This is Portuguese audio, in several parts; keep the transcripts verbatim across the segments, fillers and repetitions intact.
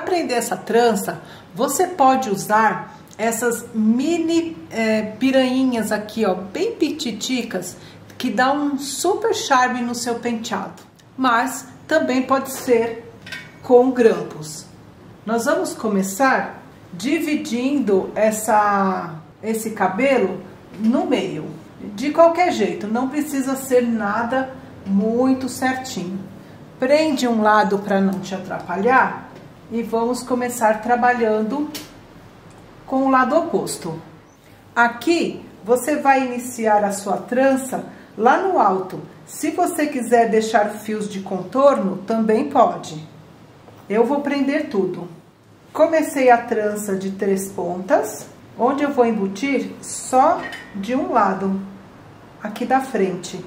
prender essa trança, você pode usar essas mini é, piranhinhas aqui, ó, bem pititicas, que dá um super charme no seu penteado. Mas também pode ser com grampos. Nós vamos começar dividindo essa, esse cabelo no meio. De qualquer jeito, não precisa ser nada muito certinho. Prende um lado para não te atrapalhar e vamos começar trabalhando com o lado oposto. Aqui você vai iniciar a sua trança lá no alto. Se você quiser deixar fios de contorno, também pode. Eu vou prender tudo. Comecei a trança de três pontas, onde eu vou embutir só de um lado, aqui da frente.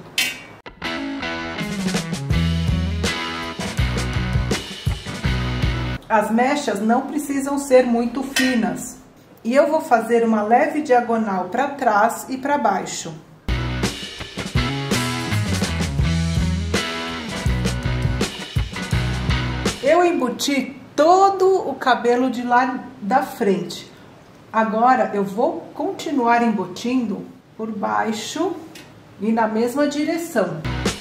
As mechas não precisam ser muito finas. E eu vou fazer uma leve diagonal para trás e para baixo. Eu embuti todo o cabelo de lá da frente. Agora eu vou continuar embutindo por baixo e na mesma direção.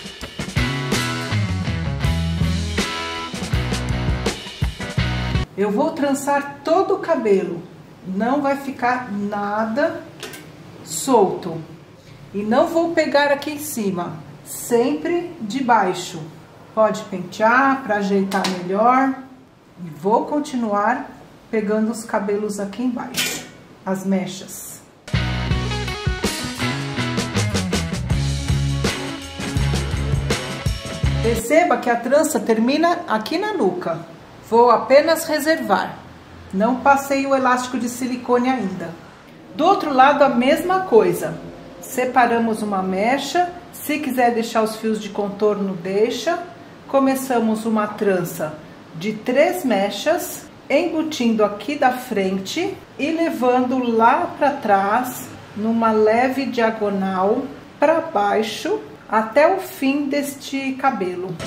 Eu vou trançar todo o cabelo, não vai ficar nada solto. E não vou pegar aqui em cima, sempre de baixo. Pode pentear para ajeitar melhor. E vou continuar pegando os cabelos aqui embaixo, as mechas. Perceba que a trança termina aqui na nuca. Vou apenas reservar. Não passei o elástico de silicone ainda. Do outro lado, a mesma coisa. Separamos uma mecha. Se quiser deixar os fios de contorno, deixa. Começamos uma trança de três mechas, embutindo aqui da frente e levando lá para trás, numa leve diagonal para baixo, até o fim deste cabelo.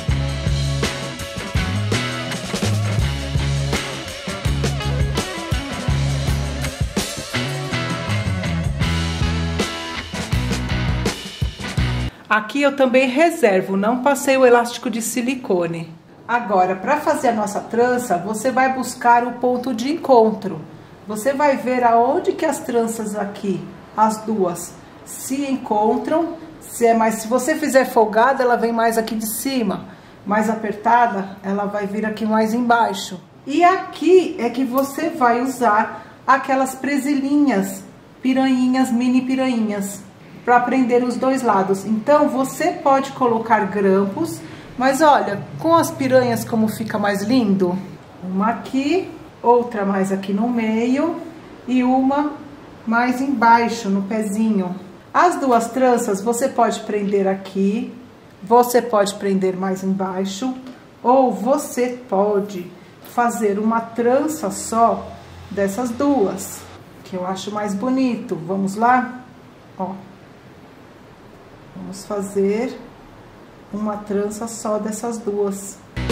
Aqui eu também reservo, não passei o elástico de silicone. Agora, para fazer a nossa trança, você vai buscar o ponto de encontro. Você vai ver aonde que as tranças aqui, as duas, se encontram. Se é mais, se você fizer folgada, ela vem mais aqui de cima. Mais apertada, ela vai vir aqui mais embaixo. E aqui é que você vai usar aquelas presilhinhas, piranhinhas, mini piranhinhas, para prender os dois lados. Então, você pode colocar grampos, mas olha, com as piranhas como fica mais lindo. Uma aqui, outra mais aqui no meio e uma mais embaixo, no pezinho. As duas tranças você pode prender aqui, você pode prender mais embaixo, ou você pode fazer uma trança só dessas duas, que eu acho mais bonito. Vamos lá? Ó. Vamos fazer uma trança só dessas duas.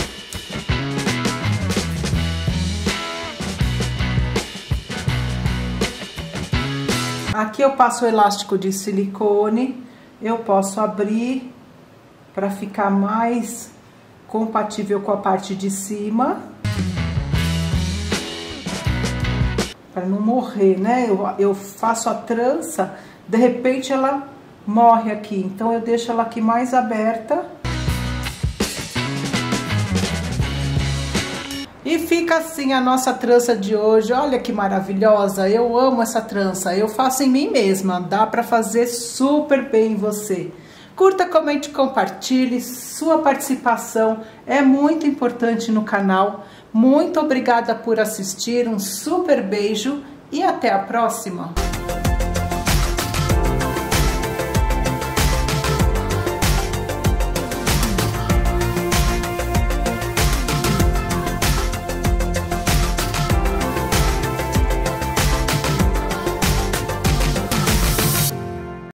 Aqui eu passo o elástico de silicone, eu posso abrir para ficar mais compatível com a parte de cima. Para não morrer, né? Eu, eu faço a trança, de repente ela morre aqui, então eu deixo ela aqui mais aberta. E fica assim a nossa trança de hoje. Olha que maravilhosa, eu amo essa trança, eu faço em mim mesma, dá pra fazer super bem em você. Curta, comente, compartilhe, sua participação é muito importante no canal. Muito obrigada por assistir, um super beijo e até a próxima!